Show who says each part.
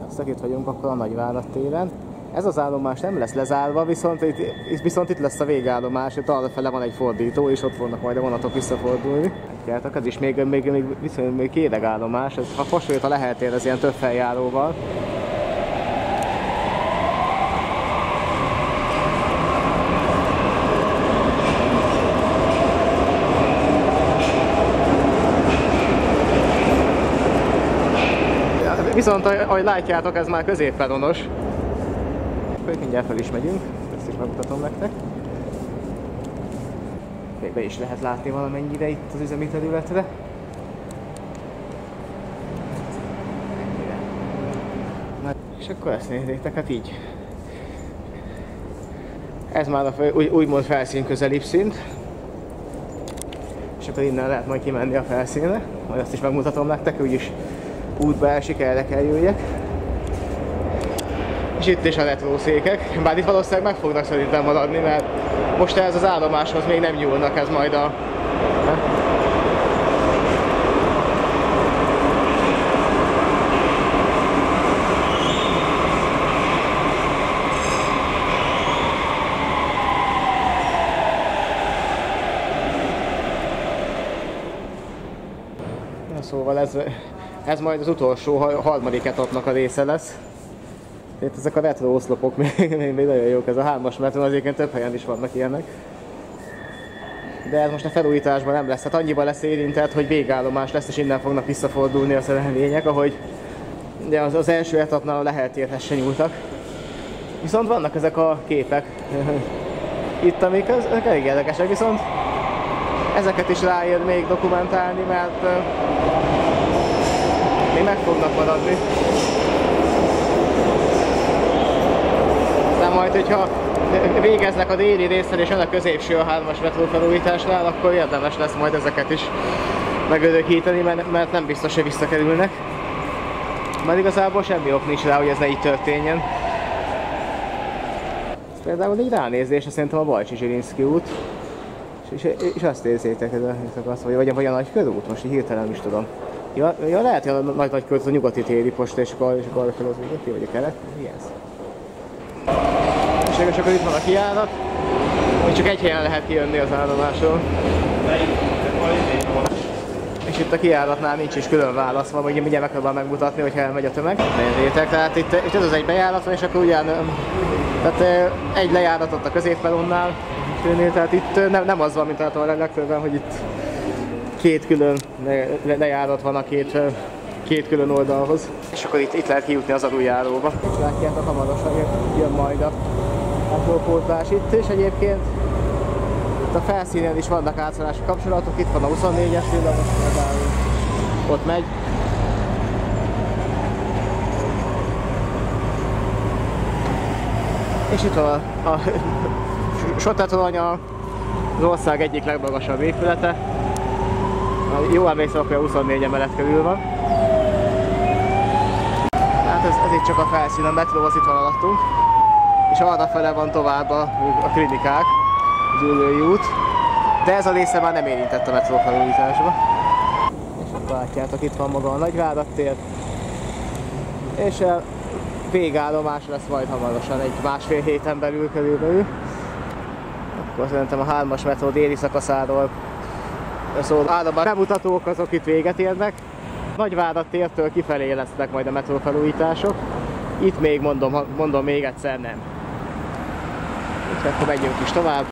Speaker 1: Sziasztok, itt vagyunk akkor a Nagyvárad téren. Ez az állomás nem lesz lezárva, viszont itt lesz a végállomás, itt arrafele van egy fordító, és ott fognak majd a vonatok visszafordulni. Ez is még kéregállomás, ez hasonlít a Lehel tér, ez ilyen több feljáróval. Viszont ahogy látjátok, ez már középperonos. Mindjárt fel is megyünk, ezt is megmutatom nektek. Még be is lehet látni valamennyire itt az üzemi területre. És akkor ezt nézzétek, hát így. Ez már a úgymond felszín közelibb szint. És akkor innen lehet majd kimenni a felszínre. Majd azt is megmutatom nektek, úgyis útba esik, erre kell jöjjek. És itt is a retrószékek, bár itt valószínűleg meg fognak szerintem maradni, mert most ez az állomáshoz még nem nyúlnak, ez majd a... Na, szóval ez majd az utolsó, harmadik etapnak a része lesz. Itt ezek a retro oszlopok még nagyon jók, ez a 3-as metron, azért több helyen is vannak ilyenek. De ez most a felújításban nem lesz, hát annyiban lesz érintett, hogy végállomás lesz, és innen fognak visszafordulni a szerelvények, ahogy de az első etapnál a Lehel térhez se nyúltak. Viszont vannak ezek a képek itt, amik ezek elég érdekesek, viszont ezeket is ráér még dokumentálni, mert még meg fognak maradni. De majd, hogyha végeznek a déli részen és jön a középső a 3-as metró felújításnál, akkor érdemes lesz majd ezeket is megörökíteni, mert nem biztos, hogy visszakerülnek. Mert igazából semmi ok nincs rá, hogy ez ne így történjen. Ez például egy ránézés, szerintem a Bajcsy-Zsilinszky út. És azt érzétek, vagy a Nagykörút, most így hirtelen is tudom. Ja, lehet, hogy a Nagykörút a nyugati téri posta, és akkor fel az nyugati, vagy a kelet, mi ez? És akkor itt van a kijárat, hogy csak egy helyen lehet kijönni az állomásról. És itt a kijáratnál nincs is külön válaszva, vagy mindjárt megpróbálom megmutatni, hogyha elmegy a tömeg. Nézzétek, tehát itt ez az egy bejárat van, és akkor ugyan tehát egy lejárat ott a középperonnál, tehát itt nem az van, mint általában a legtöbben, hogy itt két külön lejárat van a két külön oldalhoz. És akkor itt lehet kijutni az aluljáróba. És látjátok, hamarosan jön majd a metrópótlás itt, és egyébként itt a felszínen is vannak átszállási kapcsolatok, itt van a 24-es villamos, ott megy. És itt van a Sotatorony, az ország egyik legmagasabb épülete. Jól emlékszem, akkor a 24 emelet körül van. Hát ez itt csak a felszín, a metróhoz itt van alattunk. És arrafele van tovább a klinikák, az Üllői út. De ez a része már nem érintett a metró felújításba. És akkor látjátok, itt van maga a Nagyvárad tér. És a végállomás lesz majd hamarosan, egy másfél héten belül körülbelül. Akkor szerintem a 3-as metró déli szakaszáról szóval állomás bemutatók azok itt véget érnek. Nagyvárad tértől kifelé lesznek majd a metró felújítások. Itt még mondom még egyszer nem. És akkor menjünk is tovább.